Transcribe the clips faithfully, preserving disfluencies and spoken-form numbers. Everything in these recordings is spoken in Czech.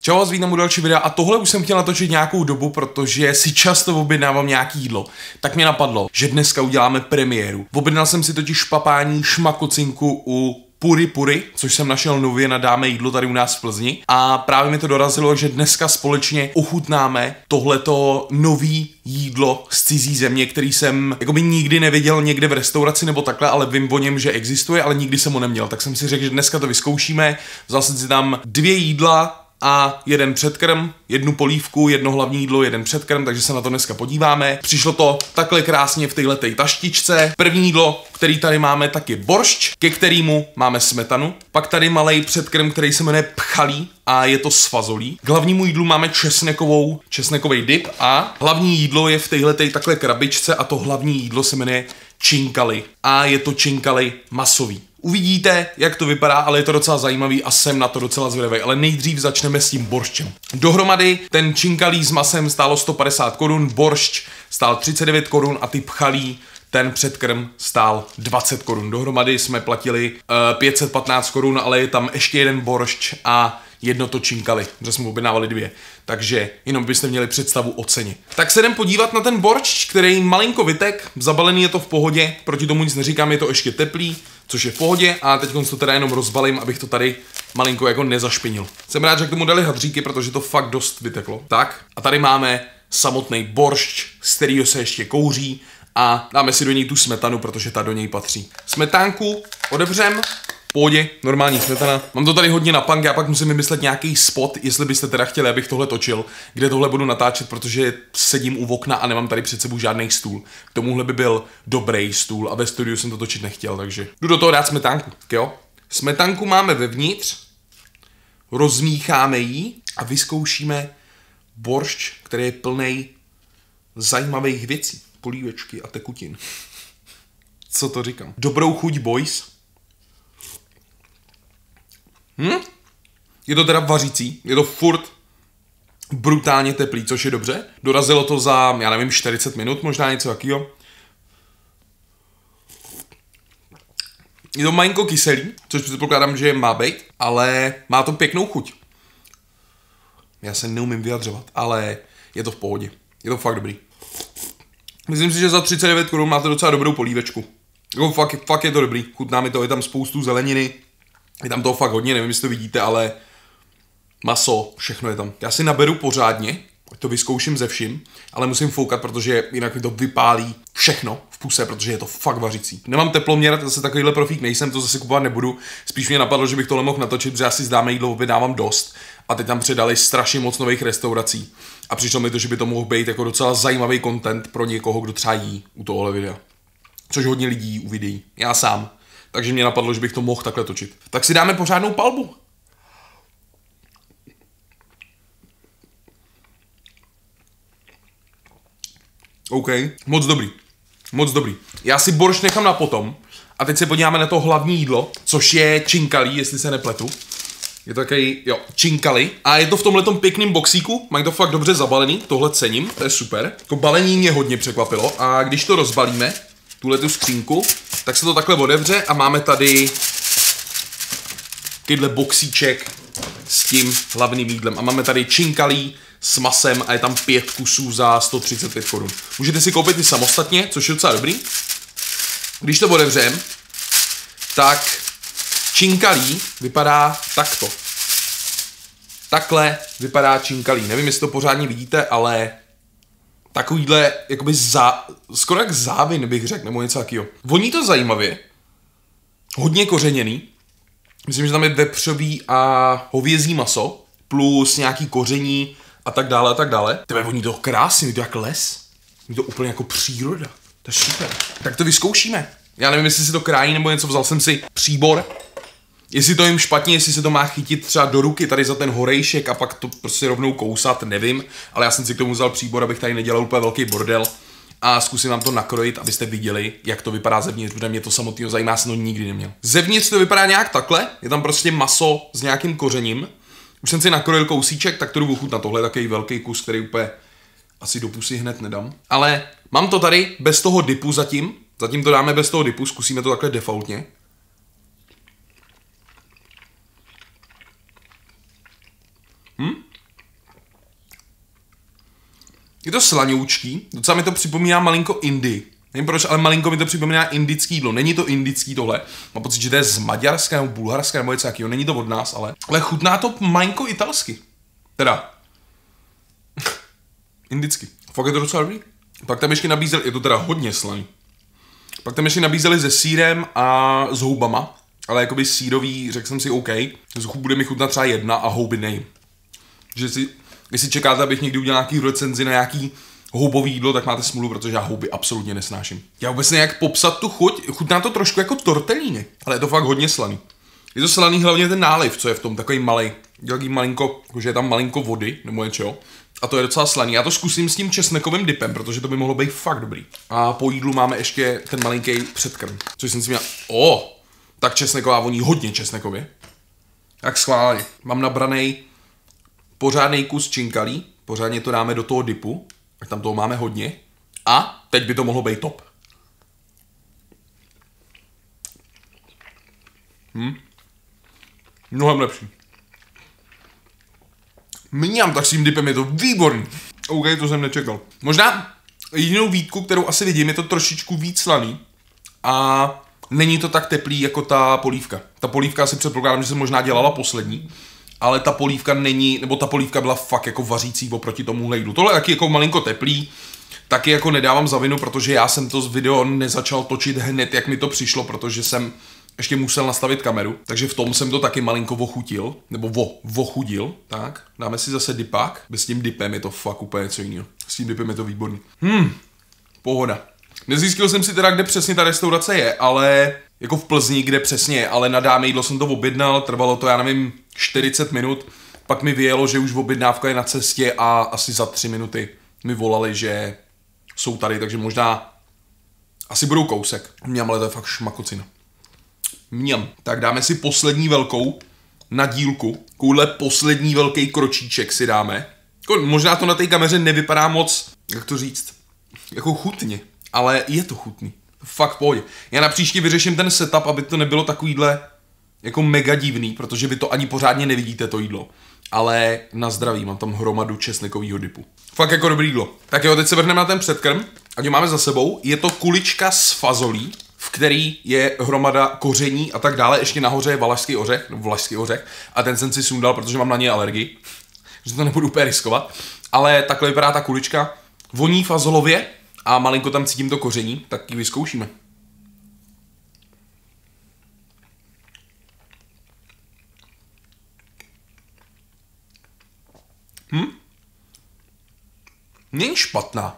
Čau, vás vítám u další videa a tohle už jsem chtěl natočit nějakou dobu, protože si často objednávám nějaký jídlo. Tak mě napadlo, že dneska uděláme premiéru. Objednal jsem si totiž papání šmakocinku u Puri Puri, což jsem našel nově na Dáme jídlo tady u nás v Plzni. A právě mi to dorazilo, že dneska společně ochutnáme tohleto nový jídlo z cizí země, který jsem jakoby nikdy neviděl někde v restauraci nebo takhle, ale vím o něm, že existuje, ale nikdy jsem ho neměl. Tak jsem si řekl, že dneska to vyzkoušíme. Vzal jsem si tam dvě jídla a jeden předkrm, jednu polívku, jedno hlavní jídlo, jeden předkrm, takže se na to dneska podíváme. Přišlo to takhle krásně v téhletej taštičce. První jídlo, který tady máme, tak je boršč, ke kterému máme smetanu. Pak tady malej předkrm, který se jmenuje pchalí a je to s fazolí. K hlavnímu jídlu máme česnekovou, česnekový dip a hlavní jídlo je v téhletej takhle krabičce a to hlavní jídlo se jmenuje činkali a je to činkali masový. Uvidíte, jak to vypadá, ale je to docela zajímavý a jsem na to docela zvědavý. Ale nejdřív začneme s tím borščem. Dohromady ten činkalí s masem stálo sto padesát korun, boršč stál třicet devět korun a ty pchalí, ten předkrm, stál dvacet korun. Dohromady jsme platili uh, pět set patnáct korun, ale je tam ještě jeden boršč a jedno to činkali, že jsme objednávali dvě. Takže jenom byste měli představu o ceně. Tak se jdem podívat na ten boršč, který malinko vytek, zabalený je to v pohodě, proti tomu nic neříkám, je to ještě teplý, což je v pohodě a teď to teda jenom rozbalím, abych to tady malinko jako nezašpinil. Jsem rád, že k tomu dali hadříky, protože to fakt dost vyteklo. Tak a tady máme samotný boršč, z kterého se ještě kouří a dáme si do něj tu smetanu, protože ta do něj patří. Smetánku odebřem. Pohodě, normální smetana. Mám to tady hodně na punk, já pak musím vymyslet nějaký spot, jestli byste teda chtěli, abych tohle točil, kde tohle budu natáčet, protože sedím u okna a nemám tady před sebou žádný stůl. K tomuhle by byl dobrý stůl a ve studiu jsem to točit nechtěl, takže jdu do toho dát smetánku, jo? Smetánku máme vevnitř, rozmícháme ji a vyzkoušíme boršč, který je plnej zajímavých věcí, polívečky a tekutin. Co to říkám? Dobrou chuť, boys. Hm? Je to teda vařící, je to furt brutálně teplý, což je dobře. Dorazilo to za, já nevím, čtyřicet minut, možná něco takového. Je to malinko kyselý, což předpokládám, že má být, ale má to pěknou chuť. Já se neumím vyjadřovat, ale je to v pohodě. Je to fakt dobrý. Myslím si, že za třicet devět korun máte docela dobrou polívečku. Jako fakt, fakt je to dobrý, chutná mi to, je tam spoustu zeleniny. Je tam toho fakt hodně, nevím, jestli to vidíte, ale maso, všechno je tam. Já si naberu pořádně, ať to vyzkouším ze vším, ale musím foukat, protože jinak mi to vypálí všechno v puse, protože je to fakt vařící. Nemám teploměr, zase takovýhle profík nejsem, to zase kupovat nebudu. Spíš mě napadlo, že bych tohle mohl natočit, protože já si zdáme jídlo objednávám dost a teď tam přidali strašně moc nových restaurací. A přišlo mi to, že by to mohl být jako docela zajímavý content pro někoho, kdo třeba jí u tohohle videa. Což hodně lidí uvidí. Já sám. Takže mě napadlo, že bych to mohl takhle točit. Tak si dáme pořádnou palbu. OK, moc dobrý. Moc dobrý. Já si boršč nechám na potom. A teď se podíváme na to hlavní jídlo, což je činkali, jestli se nepletu. Je to takový, jo, činkali. A je to v tomhletom pěkným boxíku, mají to fakt dobře zabalený, tohle cením, to je super. Jako balení mě hodně překvapilo a když to rozbalíme, tuhle tu skřínku, tak se to takhle otevře a máme tady takovýhle boxíček s tím hlavním jídlem. A máme tady činkali s masem a je tam pět kusů za sto třicet pět korun. Můžete si koupit i samostatně, což je docela dobrý. Když to otevřem, tak činkali vypadá takto. Takhle vypadá činkali. Nevím, jestli to pořádně vidíte, ale takovýhle, jakoby za, skoro jak závin bych řekl, nebo něco takového. Voní to zajímavě. Hodně kořeněný. Myslím, že tam je vepřový a hovězí maso, plus nějaký koření a tak dále a tak dále. Tebe voní to krásně, to jak les. Je to úplně jako příroda. To je super. Tak to vyzkoušíme. Já nevím, jestli si to krájí nebo něco, vzal jsem si příbor. Jestli to jim špatně, jestli se to má chytit třeba do ruky tady za ten horejšek a pak to prostě rovnou kousat, nevím. Ale já jsem si k tomu vzal příbor, abych tady nedělal úplně velký bordel. A zkusím vám to nakrojit, abyste viděli, jak to vypadá zevnitř, protože mě to samotného zajímá, já jsem to nikdy neměl. Zevnitř to vypadá nějak takhle, je tam prostě maso s nějakým kořením. Už jsem si nakrojil kousíček, tak to jdu ochutnat. Tohle je takový velký kus, který úplně asi do pusy hned nedám. Ale mám to tady bez toho dipu zatím. Zatím to dáme bez toho dipu, zkusíme to takhle defaultně. Hm? Je to slanoučký, docela mi to připomíná malinko Indii. Nevím proč, ale malinko mi to připomíná indický jídlo. Není to indický tohle. Mám pocit, že to je z Maďarska nebo Bulharska nebo něco jakýho. Není to od nás, ale. Ale chutná to malinko italsky. Teda. Indicky. Fakt je to docela dobrý. Pak tam ještě nabízeli, je to teda hodně slaný. Pak tam ještě nabízeli se sýrem a s houbama. Ale jakoby sírový, řekl jsem si OK. Z hub bude mi chutnat třeba jedna a houby nejím. Že si, jestli čekáte, abych někdy udělal nějaký recenzi na nějaký houbový jídlo, tak máte smůlu, protože já houby absolutně nesnáším. Já vůbec nevím, jak popsat tu chuť. Chutná to trošku jako tortellini, ale je to fakt hodně slaný. Je to slaný hlavně ten náliv, co je v tom, takový malý. Takový malinko, že je tam malinko vody nebo něčeho. A to je docela slaný. Já to zkusím s tím česnekovým dipem, protože to by mohlo být fakt dobrý. A po jídlu máme ještě ten malinký předkrm, což jsem si měl. O, tak česneková voní hodně česnekově. Tak schválně. Mám nabranej pořádný kus činkalí, pořádně to dáme do toho dipu. Tak tam toho máme hodně. A teď by to mohlo být top. Hm? Mnohem lepší. Mňam, tak s tím dipem je to výborný. OK, to jsem nečekal. Možná jedinou výtku, kterou asi vidím, je to trošičku víc slaný. A není to tak teplý jako ta polívka. Ta polívka asi předpokládám, že se možná dělala poslední. Ale ta polívka není, nebo ta polívka byla fakt jako vařící oproti tomu jídlu. Tohle je taky jako malinko teplý, taky jako nedávám za vinu, protože já jsem to z video nezačal točit hned, jak mi to přišlo, protože jsem ještě musel nastavit kameru, takže v tom jsem to taky malinko vochutil, nebo vo, vochudil, tak. Dáme si zase dipák, s tím dipem je to fakt úplně něco jiného. S tím dipem je to výborný. Hmm, pohoda. Nezjistil jsem si teda, kde přesně ta restaurace je, ale jako v Plzni, kde přesně je, ale na dáme jídlo jsem to objednal, trvalo to, já nevím, čtyřicet minut, pak mi vyjelo, že už objednávka je na cestě a asi za tři minuty mi volali, že jsou tady, takže možná asi budou kousek. Mňam, ale to je fakt šmakocina. Mňam. Tak dáme si poslední velkou na dílku. Kůhle poslední velký kročíček si dáme. Možná to na té kameře nevypadá moc, jak to říct, jako chutně, ale je to chutný. Fakt pohodě. Já na příště vyřeším ten setup, aby to nebylo takovýhle jako mega divný, protože vy to ani pořádně nevidíte, to jídlo. Ale na zdraví, mám tam hromadu česnekovýho dipu. Fakt jako dobrý jídlo. Tak jo, teď se vrhneme na ten předkrm, ať ho máme za sebou. Je to kulička s fazolí, v který je hromada koření a tak dále. Ještě nahoře je valašský ořech, nebo vlašský ořech. A ten jsem si sundal, protože mám na něj alergii. Že to nebudu úplně riskovat. Ale takhle vypadá ta kulička. Voní fazolově a malinko tam cítím to koření, tak ji vyzkoušíme. Hm? Není špatná.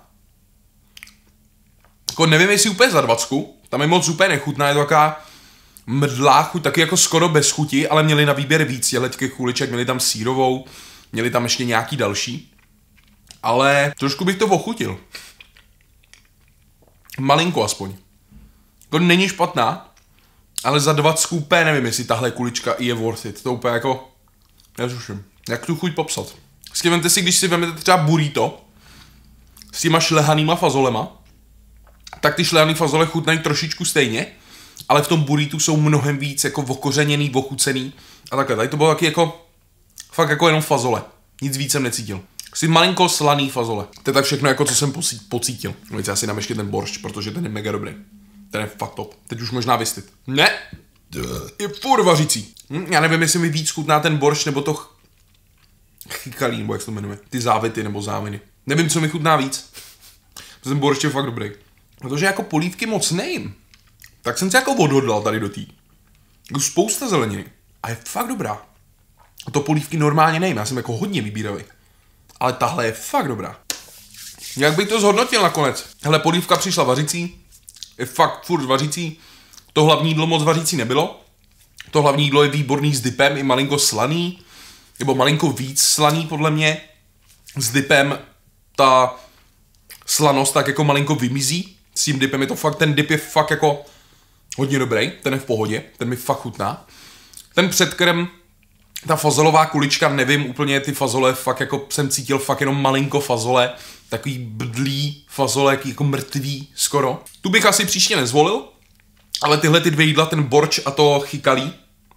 Jako nevím, jestli úplně za dvacku, tam je moc úplně nechutná, je to taková mdlá chuť, taky jako skoro bez chuti, ale měli na výběr víc těch kuliček, měli tam sýrovou, měli tam ještě nějaký další. Ale trošku bych to ochutil. Malinko aspoň. To není špatná, ale za dvacku úplně nevím, jestli tahle kulička je worth it. To úplně jako nezuším. Jak tu chuť popsat? Vždycky vemte si, když si vezmete třeba burrito s těma šlehanýma fazolema, tak ty šlehaný fazole chutnají trošičku stejně, ale v tom burritu jsou mnohem víc jako okořeněný, ochucený a takhle. Tady to bylo taky jako fakt jako jenom fazole. Nic víc jsem necítil. Si malinko slaný fazole. To je tak všechno, jako co jsem pocítil. No já si dám ještě ten boršč, protože ten je mega dobrý. Ten je fakt top. Teď už možná vystyt. Ne! Je furt vařící. Hm, já nevím, jestli mi víc chutná ten boršč, nebo to ch... chykalí, nebo jak se to jmenuje. Ty závity nebo záviny. Nevím, co mi chutná víc. Ten boršč je fakt dobrý. Protože jako polívky moc nejím. Tak jsem se jako odhodlal tady do tý. Jako spousta zeleniny. A je fakt dobrá. A to polívky normálně nejím. Já jsem jako hodně vybíravý. Ale tahle je fakt dobrá. Jak bych to zhodnotil nakonec? Hele, polívka přišla vařící. Je fakt furt vařící. To hlavní jídlo moc vařící nebylo. To hlavní jídlo je výborný s dipem, i malinko slaný. Nebo malinko víc slaný podle mě. S dipem ta slanost tak jako malinko vymizí. S tím dipem je to fakt, ten dip je fakt jako hodně dobrý. Ten je v pohodě, ten mi fakt chutná. Ten předkrm, ta fazolová kulička, nevím úplně, ty fazole, fakt jako jsem cítil fakt jenom malinko fazole, takový bdlý fazole, jako mrtvý skoro. Tu bych asi příště nezvolil, ale tyhle ty dvě jídla, ten borč a to chykalí,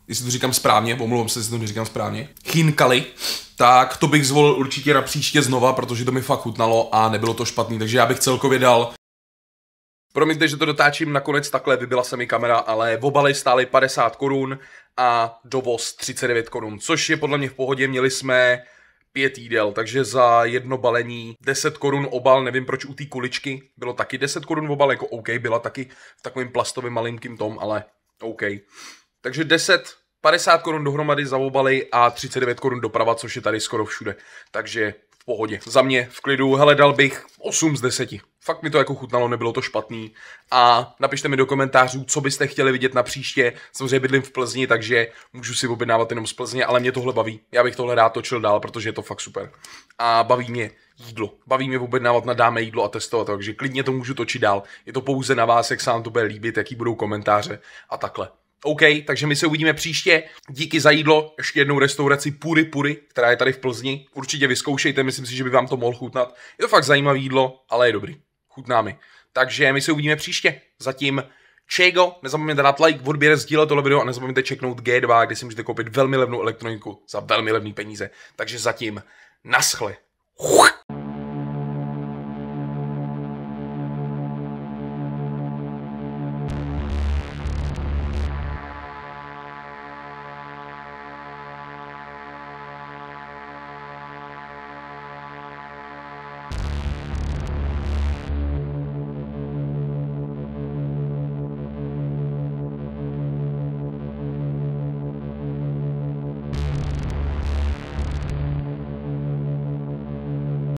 jestli to říkám správně, omlouvám se, jestli to neříkám správně, Chinkali, tak to bych zvolil určitě na příště znova, protože to mi fakt chutnalo a nebylo to špatný, takže já bych celkově dal. Promiňte, že to dotáčím nakonec takhle, vybila se mi kamera, ale obaly stály padesát korun a dovoz třicet devět korun, což je podle mě v pohodě, měli jsme pět jídel, takže za jedno balení deset korun obal, nevím proč u té kuličky bylo taky deset korun obal, jako OK, byla taky v takovým plastovým malinkým tom, ale OK. Takže deset, padesát korun dohromady za obaly a třicet devět korun doprava, což je tady skoro všude, takže v pohodě. Za mě v klidu, hele, dal bych osm z deseti. Fakt mi to jako chutnalo, nebylo to špatný. A napište mi do komentářů, co byste chtěli vidět na příště. Samozřejmě bydlím v Plzni, takže můžu si objednávat jenom z Plzně, ale mě tohle baví. Já bych tohle rád točil dál, protože je to fakt super. A baví mě jídlo. Baví mě objednávat na dáme jídlo a testovat, takže klidně to můžu točit dál. Je to pouze na vás, jak se vám to bude líbit, jaký budou komentáře a takhle. OK, takže my se uvidíme příště. Díky za jídlo, ještě jednou restauraci Puri Puri, která je tady v Plzni. Určitě vyzkoušejte, myslím si, že by vám to mohl chutnat. Je to fakt zajímavé jídlo, ale je dobrý. Chutná mi. Takže my se uvidíme příště. Zatím čego, nezapomeňte dát like, odběr, sdílet tohle video a nezapomeňte čeknout G dva, kde si můžete koupit velmi levnou elektroniku za velmi levný peníze. Takže zatím naschle.